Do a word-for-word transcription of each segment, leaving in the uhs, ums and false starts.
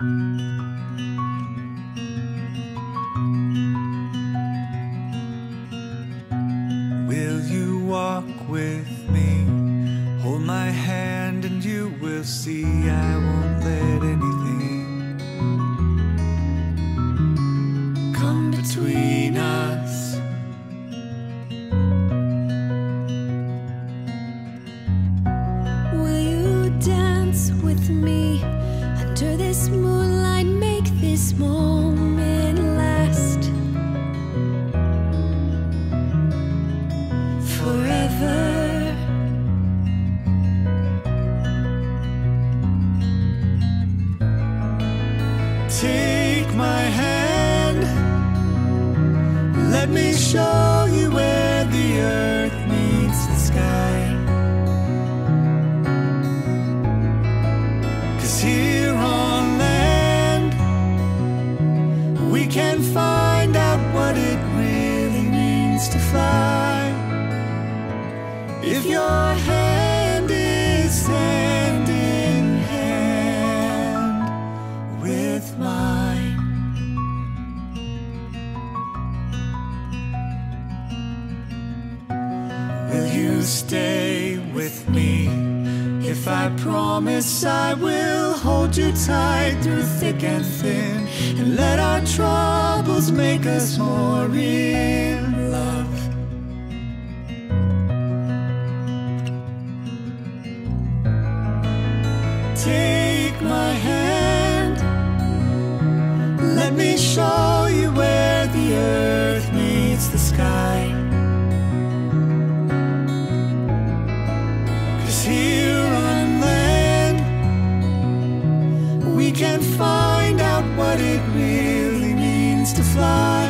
Will you walk with me? Hold my hand and you will see I won't let anything come between us. Will you dance with me under this moonlight? Make this moment last forever. Take my hand, let me show you where the earth meets the sky. 'Cause here on land we can find out what it really means to fly. If your hand is hand in hand with mine, will you stay with me? If I promise I will hold you tight through thick and thin, and let our troubles make us more in love. Take my hand, let me show you where the earth meets the sky. 'Cause here on land we can find out what it really means to fly.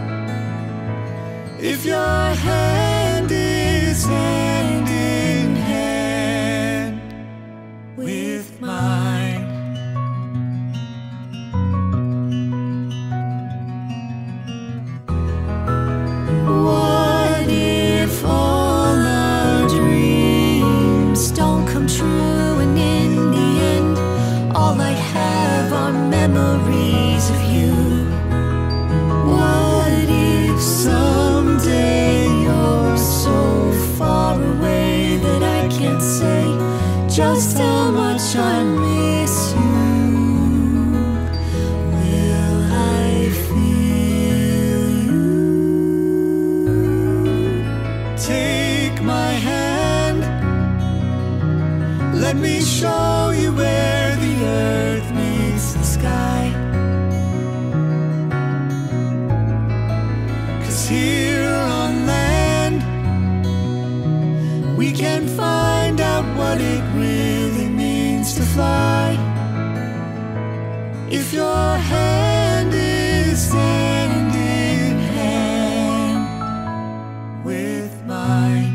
If your hand is hand in hand with mine. What if all our dreams don't come true, and in the end all I have are memories of you? What if someday you're so far away that I can't say just how much I miss you? Will I feel you? Take my hand, let me show you where the earth meets the sky. 'Cause here on land we can find out what it really means to fly. If your hand is hand in hand with mine.